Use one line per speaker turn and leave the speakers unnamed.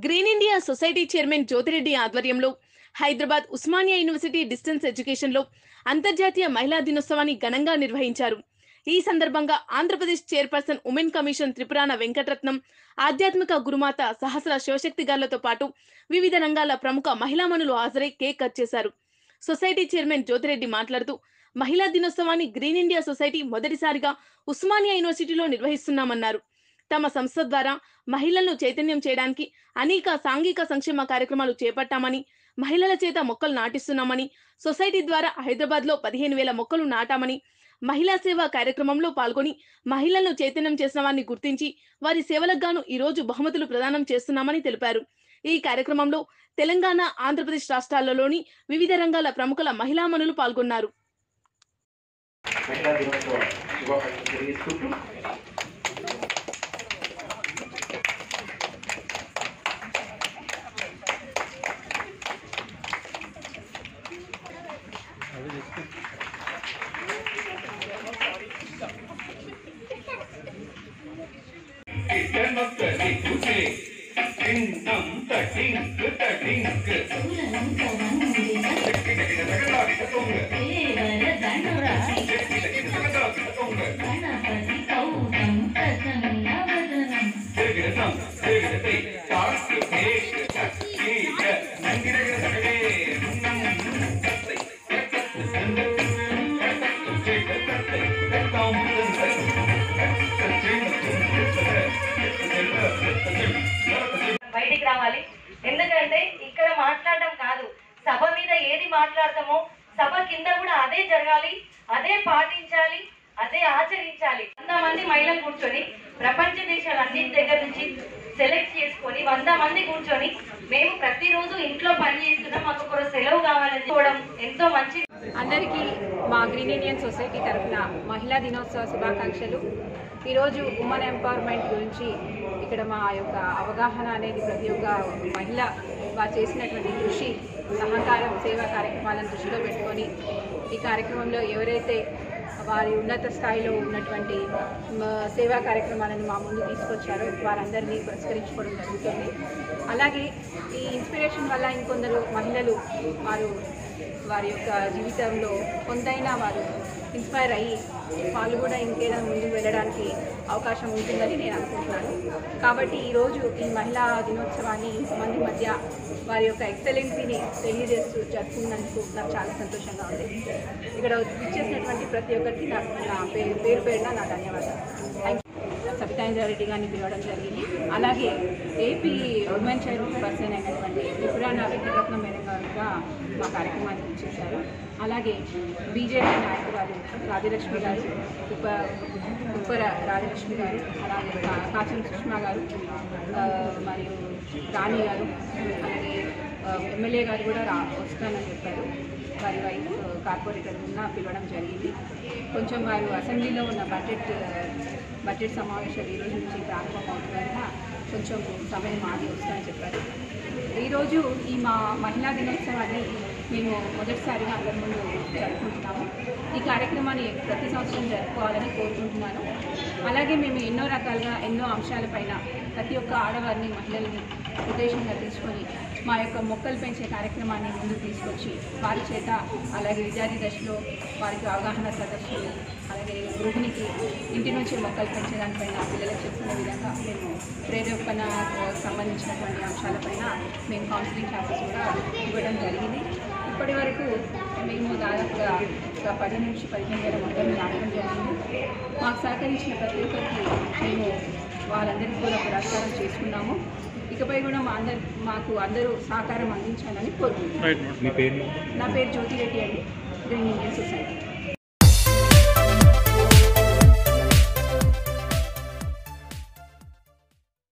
Green India society chairman Jyothireddy ఆధ్వర్యంలో Hyderabad Osmania university distance ఎడ్యుకేషన్లో అంతర్జాతీయ మహిళా దినోత్సవాన్ని ఘనంగా నిర్వహించారు. ఈ సందర్భంగా Andhra Pradesh chairperson women commission Tripurana Venkataratnam, ఆధ్యాత్మిక గురుమాత సహస్ర శివశక్తి గారులతో పాటు వివిధ రంగాల ప్రముఖ మహిళామణులు హాజరై కేక్ కట్ చేశారు. సొసైటీ చైర్మన్ జ్యోతిరెడ్డి మాట్లాడుతూ, మహిళా దినోత్సవాన్ని గ్రీన్ ఇండియా సొసైటీ మొదటిసారిగా ఉస్మానియా యూనివర్సిటీలో నిర్వహిస్తున్నామన్నారు. తమ సంస్థ ద్వారా మహిళలను చైతన్యం చేయడానికి అనేక సాంఘిక సంక్షేమ కార్యక్రమాలు చేపట్టామని, మహిళల చేత మొక్కలు నాటిస్తున్నామని, సొసైటీ ద్వారా హైదరాబాద్లో 15,000 మొక్కలు నాటామని, మహిళా సేవా కార్యక్రమంలో పాల్గొని మహిళలను చైతన్యం చేసిన వారిని గుర్తించి వారి సేవలకు గాను ఈ రోజు బహుమతులు ప్రదానం చేస్తున్నామని తెలిపారు. ఈ కార్యక్రమంలో తెలంగాణ, ఆంధ్రప్రదేశ్ రాష్ట్రాలలోని వివిధ రంగాల ప్రముఖుల మహిళామణులు పాల్గొన్నారు.
బయటికి రావాలి. ఎందుకంటే ఇక్కడ మాట్లాడడం కాదు, సభ మీద ఏది మాట్లాడతామో సభ కింద కూడా అదే జరగాలి, అదే పాటించాలి, అదే ఆచరించాలి. 100 మంది మహిళలు కూర్చొని ప్రపంచ దేశాలన్నిటి దగ్గర నుంచి సెలెక్ట్ చేసుకొని 100 మంది కూర్చొని మేము ప్రతిరోజు ఇంట్లో పని చేస్తున్నాం, మాకు ఒక సెలవు కావాలని చూడడం ఎంతో మంచిది.
అందరికీ మా గ్రీన్ ఇండియన్ సొసైటీ తరఫున మహిళా దినోత్సవ శుభాకాంక్షలు. ఈరోజు ఉమెన్ ఎంపవర్మెంట్ గురించి ఇక్కడ మా యొక్క అవగాహన అనేది ప్రతి ఒక్క మహిళ వారు చేసినటువంటి కృషి, సహకారం, సేవా కార్యక్రమాలను దృష్టిలో పెట్టుకొని ఈ కార్యక్రమంలో ఎవరైతే వారి ఉన్నత స్థాయిలో ఉన్నటువంటి సేవా కార్యక్రమాలను మా ముందు తీసుకొచ్చారో వారందరినీ పురస్కరించుకోవడం జరుగుతుంది. అలాగే ఈ ఇన్స్పిరేషన్ వల్ల ఇంకొందరు మహిళలు వారి యొక్క జీవితంలో కొంతైనా వారు ఇన్స్పైర్ అయ్యి వాళ్ళు కూడా ఇంకేదైనా ముందుకు వెళ్ళడానికి అవకాశం ఉంటుందని నేను అనుకుంటున్నాను. కాబట్టి ఈరోజు ఈ మహిళా దినోత్సవాన్ని ఇంతమంది మధ్య వారి యొక్క ఎక్సలెన్సీని తెలియజేస్తూ జరుపుకున్నందుకు నాకు చాలా సంతోషంగా ఉంది. ఇక్కడ ఇచ్చేసినటువంటి ప్రతి ఒక్కరికి నా పేరు పేరున నా ధన్యవాదాలు. Thank you. సబితాంజారెడ్డి గారిని పిలవడం జరిగింది. అలాగే ఏపీ ఉమెన్ చైర్పర్సన్ అయినటువంటి త్రిపురాన వెంకటరత్నం మేడం గారుగా మా కార్యక్రమాన్ని ఇచ్చేశారు. అలాగే బీజేపీ నాయకురాలు రాజలక్ష్మి గారు, ఉప రాజలక్ష్మి గారు, అలాగే కాచం సుష్మా గారు, మరియు రాణి గారు, అలాగే ఎమ్మెల్యే గారు కూడా వస్తానని చెప్పారు. వారి వైఫ్ కార్పొరేటర్ ఉన్న పిలవడం జరిగింది. కొంచెం వారు అసెంబ్లీలో ఉన్న బడ్జెట్ సమావేశాలు ఈరోజు నుంచి ప్రారంభమవుతున్న కొంచెం సమయం ఆగి వస్తామని చెప్పారు. ఈరోజు ఈ మా మహిళా దినోత్సవాన్ని మేము మొదటిసారిగా అందరి ముందు జరుపుకుంటున్నాము. ఈ కార్యక్రమాన్ని ప్రతి సంవత్సరం జరుపుకోవాలని కోరుకుంటున్నాను. అలాగే మేము ఎన్నో రకాలుగా ఎన్నో అంశాలపైన ప్రతి ఒక్క ఆడవారిని, మహిళల్ని ఉద్దేశంగా తీసుకొని మా యొక్క మొక్కలు పెంచే కార్యక్రమాన్ని ముందుకు తీసుకొచ్చి వారి చేత, అలాగే విద్యార్థి దశలో వారికి అవగాహన సదస్సులు, అలాగే గృహిణికి ఇంటి నుంచి మొక్కలు పెంచే దానిపైన పిల్లలకు చెప్పుకునే విధంగా మేము ప్రేరేపణ సంబంధించినటువంటి అంశాలపైన మేము కౌన్సిలింగ్ క్లాసెస్ కూడా ఇవ్వడం జరిగింది. ఇప్పటి వరకు మేము దాదాపుగా ఒక 10 నుంచి 15,000 మొక్కలు నాటడం జరిగింది. మాకు సహకరించిన ప్రతి ఒక్కరికి మేము వాళ్ళందరికీ కూడా పురస్కారం చేసుకున్నాము. ఇకపై కూడా మాకు అందరూ సహకారం అందించాలని కోరుకుంటున్నాను. నా పేరు జ్యోతిరెడ్డి అండి, గ్రీన్ ఇండియన్ సొసైటీ.